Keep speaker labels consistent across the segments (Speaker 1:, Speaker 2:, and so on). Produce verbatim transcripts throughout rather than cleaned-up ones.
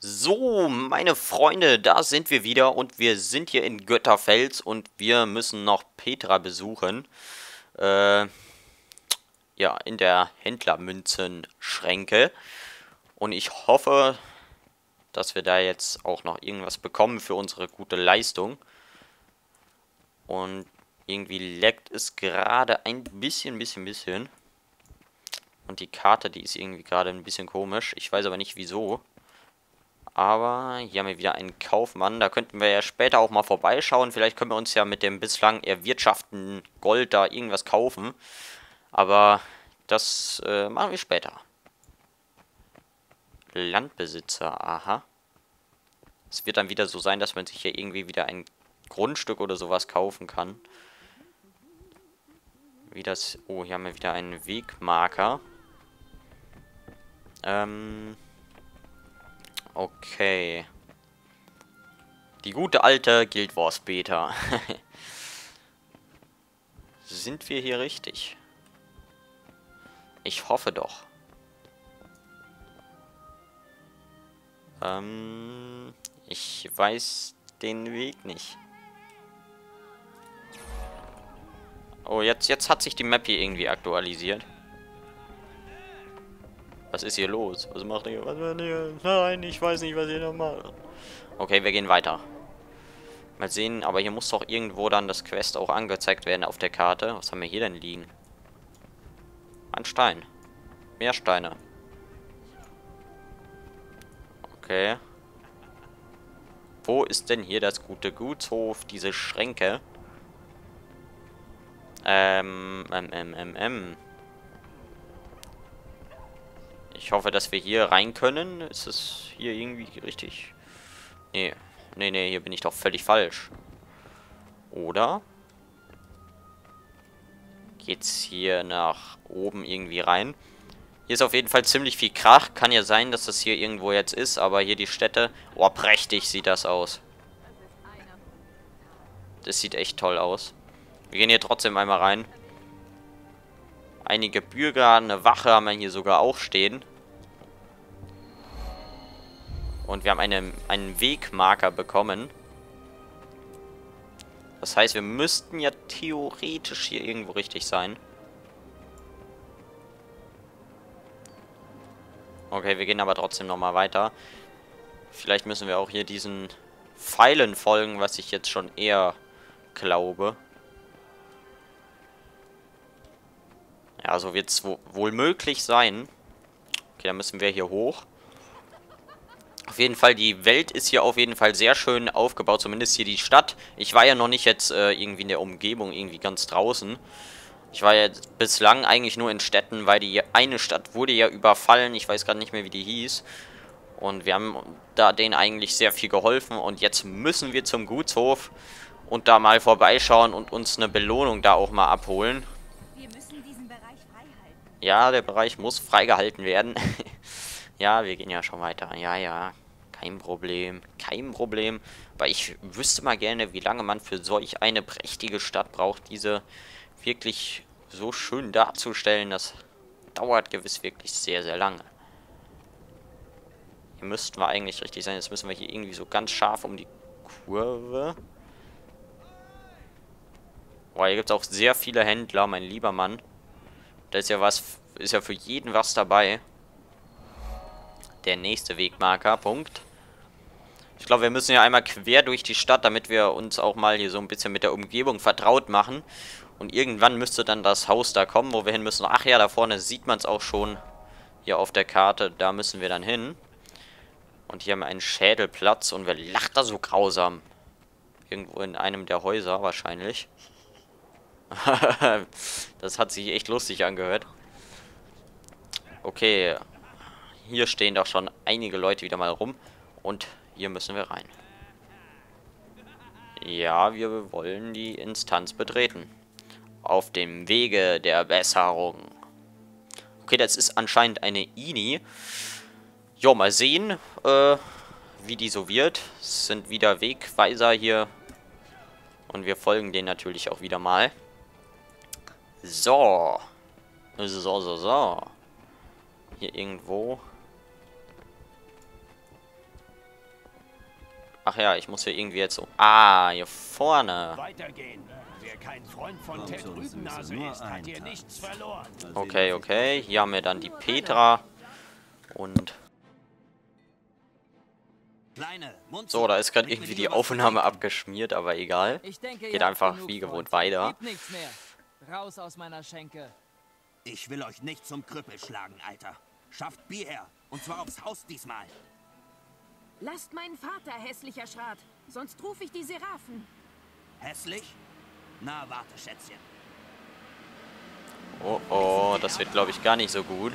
Speaker 1: So, meine Freunde, da sind wir wieder und wir sind hier in Götterfels und wir müssen noch Petra besuchen. Äh, ja, in der Händlermünzenschränke. Und ich hoffe, dass wir da jetzt auch noch irgendwas bekommen für unsere gute Leistung. Und irgendwie leckt es gerade ein bisschen, bisschen, bisschen. Und die Karte, die ist irgendwie gerade ein bisschen komisch. Ich weiß aber nicht wieso. Aber hier haben wir wieder einen Kaufmann. Da könnten wir ja später auch mal vorbeischauen. Vielleicht können wir uns ja mit dem bislang erwirtschafteten Gold da irgendwas kaufen. Aber das äh, machen wir später. Landbesitzer, aha. Es wird dann wieder so sein, dass man sich hier irgendwie wieder ein Grundstück oder sowas kaufen kann. Wie das... Oh, hier haben wir wieder einen Wegmarker. Ähm... Okay. Die gute alte Guild Wars Beta. Sind wir hier richtig? Ich hoffe doch. Ähm, ich weiß den Weg nicht. Oh, jetzt, jetzt hat sich die Map hier irgendwie aktualisiert. Was ist hier los? Was macht ihr? Was macht ihr? Nein, ich weiß nicht, was ihr da macht. Okay, wir gehen weiter. Mal sehen, aber hier muss doch irgendwo dann das Quest auch angezeigt werden auf der Karte. Was haben wir hier denn liegen? Ein Stein. Mehr Steine. Okay. Wo ist denn hier das gute Gutshof? Diese Schränke. Ähm, ähm, ähm, ähm, ähm. Ich hoffe, dass wir hier rein können. Ist es hier irgendwie richtig? Nee. Nee, nee, hier bin ich doch völlig falsch. Oder? Geht's hier nach oben irgendwie rein? Hier ist auf jeden Fall ziemlich viel Krach. Kann ja sein, dass das hier irgendwo jetzt ist, aber hier die Städte... Oh, prächtig sieht das aus. Das sieht echt toll aus. Wir gehen hier trotzdem einmal rein. Einige Bürger, eine Wache haben wir hier sogar auch stehen. Und wir haben eine, einen Wegmarker bekommen. Das heißt, wir müssten ja theoretisch hier irgendwo richtig sein. Okay, wir gehen aber trotzdem nochmal weiter. Vielleicht müssen wir auch hier diesen Pfeilen folgen, was ich jetzt schon eher glaube. Ja, so wird es wohl möglich sein. Okay, dann müssen wir hier hoch. Auf jeden Fall, die Welt ist hier auf jeden Fall sehr schön aufgebaut, zumindest hier die Stadt. Ich war ja noch nicht jetzt äh, irgendwie in der Umgebung, irgendwie ganz draußen. Ich war ja bislang eigentlich nur in Städten, weil die eine Stadt wurde ja überfallen. Ich weiß gerade nicht mehr, wie die hieß. Und wir haben da denen eigentlich sehr viel geholfen. Und jetzt müssen wir zum Gutshof und da mal vorbeischauen und uns eine Belohnung da auch mal abholen.
Speaker 2: Wir müssen diesen Bereich freihalten.
Speaker 1: Ja, der Bereich muss freigehalten werden. Ja, wir gehen ja schon weiter. Ja, ja, kein Problem. Kein Problem. Aber ich wüsste mal gerne, wie lange man für solch eine prächtige Stadt braucht, diese wirklich so schön darzustellen. Das dauert gewiss wirklich sehr, sehr lange. Hier müssten wir eigentlich richtig sein. Jetzt müssen wir hier irgendwie so ganz scharf um die Kurve. Boah, hier gibt es auch sehr viele Händler, mein lieber Mann. Da ist ja was, ist ja für jeden was dabei. Der nächste Wegmarker, Punkt. Ich glaube, wir müssen ja einmal quer durch die Stadt, damit wir uns auch mal hier so ein bisschen mit der Umgebung vertraut machen. Und irgendwann müsste dann das Haus da kommen, wo wir hin müssen. Ach ja, da vorne sieht man es auch schon hier auf der Karte. Da müssen wir dann hin. Und hier haben wir einen Schädelplatz. Und wer lacht da so grausam? Irgendwo in einem der Häuser wahrscheinlich. Das hat sich echt lustig angehört. Okay. Hier stehen doch schon einige Leute wieder mal rum. Und hier müssen wir rein. Ja, wir wollen die Instanz betreten. Auf dem Wege der Besserung. Okay, das ist anscheinend eine Ini. Jo, mal sehen, äh, wie die so wird. Es sind wieder Wegweiser hier. Und wir folgen denen natürlich auch wieder mal. So. So, so, so. Hier irgendwo. Ach ja, ich muss hier irgendwie jetzt so... Ah, hier vorne.
Speaker 3: Weitergehen. Wer kein Freund von Ted Rübennase ist, hat hier nichts verloren.
Speaker 1: Okay, okay. Hier haben wir dann die Petra. Und... So, da ist gerade irgendwie die Aufnahme abgeschmiert, aber egal.
Speaker 4: Ich denke,
Speaker 1: Geht
Speaker 4: ihr
Speaker 1: einfach
Speaker 4: habt
Speaker 1: wie
Speaker 4: genug,
Speaker 1: gewohnt
Speaker 4: Freund.
Speaker 1: weiter.
Speaker 4: Gibt nichts mehr. Raus aus meiner Schenke.
Speaker 3: Ich will euch nicht zum Krüppel schlagen, Alter. Schafft Bier her. Und zwar aufs Haus diesmal.
Speaker 2: Lasst meinen Vater, hässlicher Schrat. Sonst rufe ich die Seraphen.
Speaker 3: Hässlich? Na, warte, Schätzchen.
Speaker 1: Oh, oh, das wird, glaube ich, gar nicht so gut.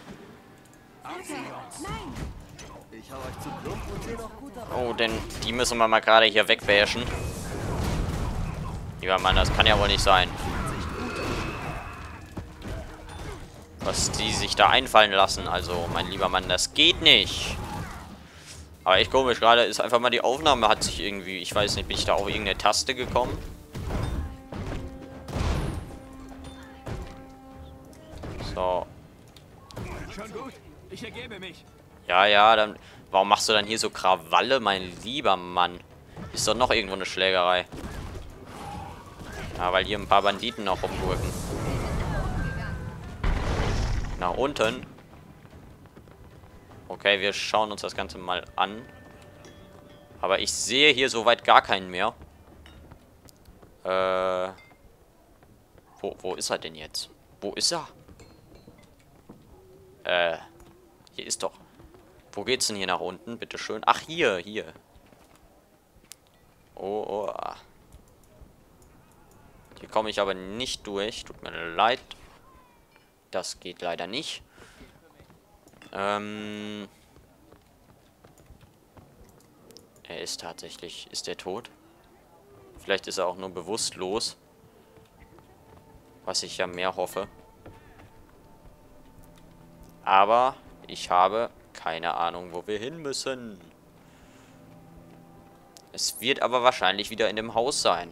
Speaker 2: Nein!
Speaker 5: Ich hau euch zu plump und seh noch gut aus.
Speaker 1: Oh, denn die müssen wir mal gerade hier wegbashen. Lieber Mann, das kann ja wohl nicht sein. Was die sich da einfallen lassen. Also, mein lieber Mann, das geht nicht. Aber echt komisch, gerade ist einfach mal die Aufnahme hat sich irgendwie... Ich weiß nicht, bin ich da auf irgendeine Taste gekommen? So.
Speaker 3: Schon gut. Ich ergebe mich.
Speaker 1: Ja, ja, dann... Warum machst du dann hier so Krawalle, mein lieber Mann? Ist doch noch irgendwo eine Schlägerei. Ja, weil hier ein paar Banditen noch rumgurken. Nach unten. Okay, wir schauen uns das Ganze mal an. Aber ich sehe hier soweit gar keinen mehr. Äh... Wo, wo ist er denn jetzt? Wo ist er? Äh... Hier ist doch... Wo geht's denn hier nach unten? Bitteschön. Ach, hier, hier. Oh, oh. Hier komme ich aber nicht durch. Tut mir leid. Das geht leider nicht. Ähm... Er ist tatsächlich... Ist er tot? Vielleicht ist er auch nur bewusstlos. Was ich ja mehr hoffe. Aber ich habe keine Ahnung, wo wir hin müssen. Es wird aber wahrscheinlich wieder in dem Haus sein.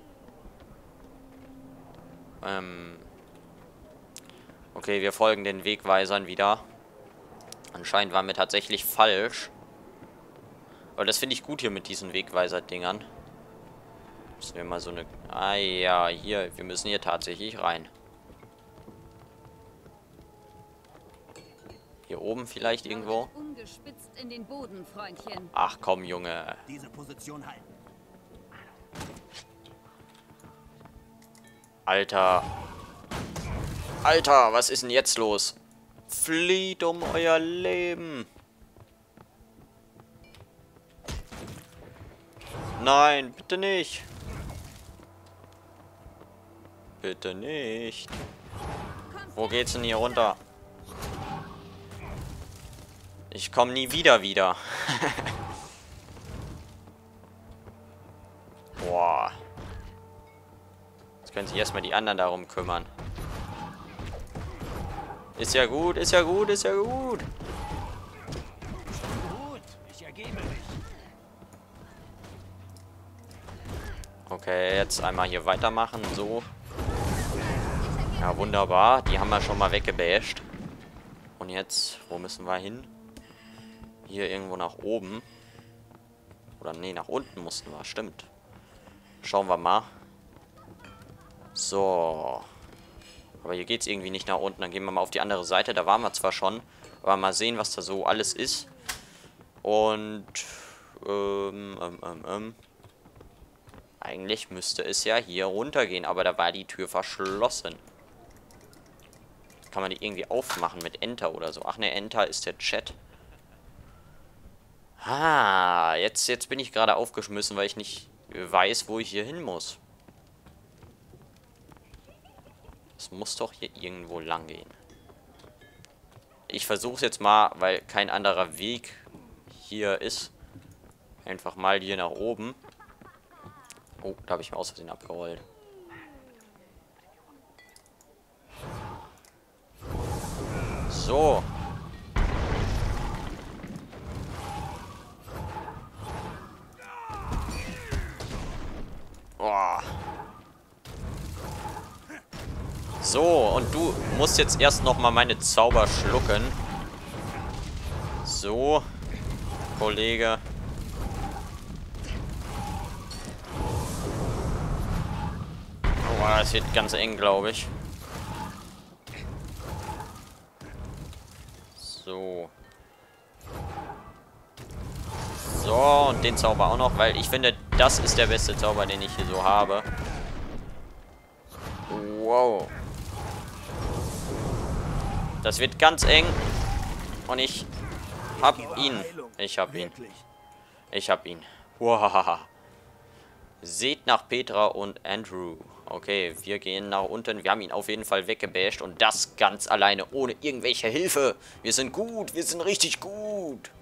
Speaker 1: Ähm... Okay, wir folgen den Wegweisern wieder. Anscheinend waren wir tatsächlich falsch. Aber das finde ich gut hier mit diesen Wegweiser-Dingern. Müssen wir mal so eine... Ah ja, hier. Wir müssen hier tatsächlich rein. Hier oben vielleicht irgendwo.
Speaker 2: Umgespitzt in den Boden, Freundchen.
Speaker 1: Ach komm, Junge.
Speaker 3: Diese Position halten.
Speaker 1: Alter. Alter, was ist denn jetzt los? Flieht um euer Leben. Nein, bitte nicht. Bitte nicht. Wo geht's denn hier runter? Ich komme nie wieder wieder. Boah. Jetzt können sich erstmal die anderen darum kümmern. Ist ja gut, ist ja gut, ist ja gut.
Speaker 3: Gut, ich ergebe mich.
Speaker 1: Okay, jetzt einmal hier weitermachen, so. Ja, wunderbar. Die haben wir schon mal weggebasht. Und jetzt, wo müssen wir hin? Hier irgendwo nach oben. Oder nee, nach unten mussten wir, stimmt. Schauen wir mal. So. Aber hier geht es irgendwie nicht nach unten. Dann gehen wir mal auf die andere Seite. Da waren wir zwar schon. Aber mal sehen, was da so alles ist. Und... Ähm, ähm, ähm, ähm. Eigentlich müsste es ja hier runtergehen. Aber da war die Tür verschlossen. Kann man die irgendwie aufmachen mit Enter oder so? Ach ne, Enter ist der Chat. Ah, jetzt, jetzt bin ich gerade aufgeschmissen, weil ich nicht weiß, wo ich hier hin muss. Es muss doch hier irgendwo lang gehen. Ich versuche es jetzt mal, weil kein anderer Weg hier ist. Einfach mal hier nach oben. Oh, da habe ich mir aus Versehen abgerollt. So. Boah. So, und du musst jetzt erst noch mal meine Zauber schlucken. So, Kollege. Boah, das wird ganz eng, glaube ich. So. So, und den Zauber auch noch, weil ich finde, das ist der beste Zauber, den ich hier so habe. Wow. Das wird ganz eng. Und ich hab ihn. Ich hab ihn. Ich hab ihn. Wow. Seht nach Petra und Andrew. Okay, wir gehen nach unten. Wir haben ihn auf jeden Fall weggebasht. Und das ganz alleine, ohne irgendwelche Hilfe. Wir sind gut. Wir sind richtig gut.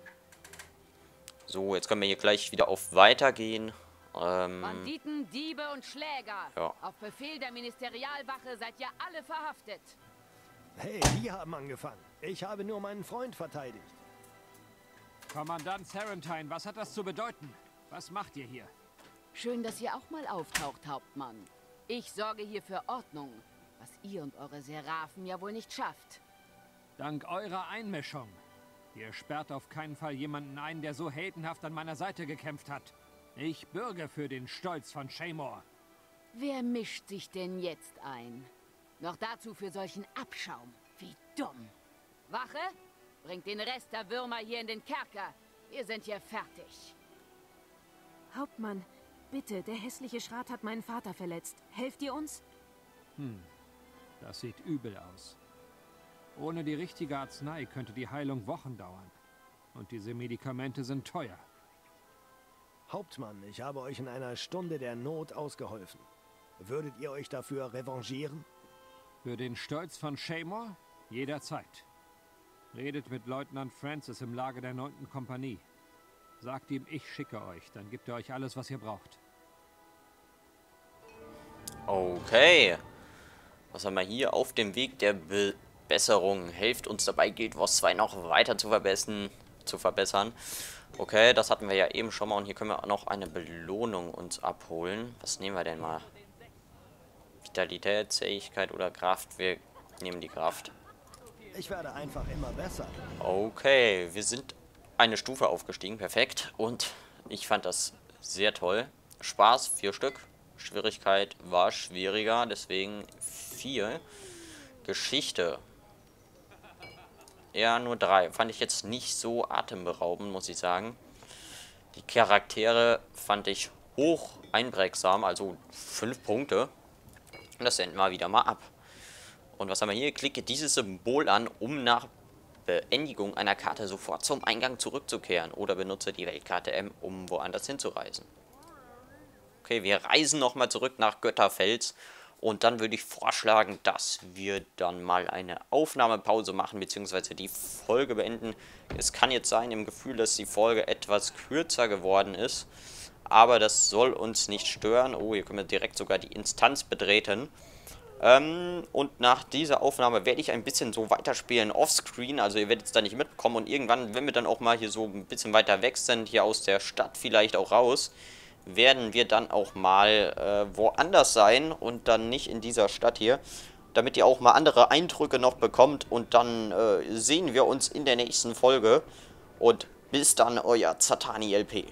Speaker 1: So, jetzt können wir hier gleich wieder auf Weitergehen. Ähm,
Speaker 2: Banditen, Diebe und Schläger.
Speaker 1: Ja.
Speaker 2: Auf Befehl der Ministerialwache seid ihr alle verhaftet.
Speaker 5: Hey, die haben angefangen. Ich habe nur meinen Freund verteidigt.
Speaker 6: Kommandant Sarentine, was hat das zu bedeuten? Was macht ihr hier?
Speaker 2: Schön, dass ihr auch mal auftaucht, Hauptmann. Ich sorge hier für Ordnung, was ihr und eure Seraphen ja wohl nicht schafft.
Speaker 6: Dank eurer Einmischung. Ihr sperrt auf keinen Fall jemanden ein, der so heldenhaft an meiner Seite gekämpft hat. Ich bürge für den Stolz von Shaymore.
Speaker 2: Wer mischt sich denn jetzt ein? Noch dazu für solchen Abschaum. Wie dumm. Wache, bringt den Rest der Würmer hier in den Kerker. Wir sind hier fertig. Hauptmann, bitte, der hässliche Schrat hat meinen Vater verletzt. Helft ihr uns?
Speaker 6: Hm, das sieht übel aus. Ohne die richtige Arznei könnte die Heilung Wochen dauern. Und diese Medikamente sind teuer.
Speaker 5: Hauptmann, ich habe euch in einer Stunde der Not ausgeholfen. Würdet ihr euch dafür revanchieren?
Speaker 6: Für den Stolz von Shaymore? Jederzeit. Redet mit Leutnant Francis im Lager der neunten Kompanie. Sagt ihm, ich schicke euch. Dann gibt er euch alles, was ihr braucht.
Speaker 1: Okay. Was haben wir hier? Auf dem Weg der Besserung. Helft uns dabei, Guild Wars zwei noch weiter zu verbessern. Zu verbessern. Okay, das hatten wir ja eben schon mal. Und hier können wir auch noch eine Belohnung uns abholen. Was nehmen wir denn mal? Vitalität, Zähigkeit oder Kraft? Wir nehmen die Kraft.
Speaker 5: Ich werde einfach immer besser.
Speaker 1: Okay, wir sind eine Stufe aufgestiegen. Perfekt. Und ich fand das sehr toll. Spaß, vier Stück. Schwierigkeit war schwieriger, deswegen vier. Geschichte. Ja, nur drei. Fand ich jetzt nicht so atemberaubend, muss ich sagen. Die Charaktere fand ich hoch einprägsam, also fünf Punkte. Und das senden wir wieder mal ab. Und was haben wir hier? Klicke dieses Symbol an, um nach Beendigung einer Karte sofort zum Eingang zurückzukehren. Oder benutze die Weltkarte M, um woanders hinzureisen. Okay, wir reisen nochmal zurück nach Götterfels. Und dann würde ich vorschlagen, dass wir dann mal eine Aufnahmepause machen, beziehungsweise die Folge beenden. Es kann jetzt sein, im Gefühl, dass die Folge etwas kürzer geworden ist. Aber das soll uns nicht stören. Oh, hier können wir direkt sogar die Instanz betreten. Ähm, und nach dieser Aufnahme werde ich ein bisschen so weiterspielen offscreen. Also ihr werdet es da nicht mitbekommen. Und irgendwann, wenn wir dann auch mal hier so ein bisschen weiter weg sind, hier aus der Stadt vielleicht auch raus, werden wir dann auch mal äh, woanders sein und dann nicht in dieser Stadt hier, damit ihr auch mal andere Eindrücke noch bekommt. Und dann äh, sehen wir uns in der nächsten Folge. Und bis dann, euer Zatani L P.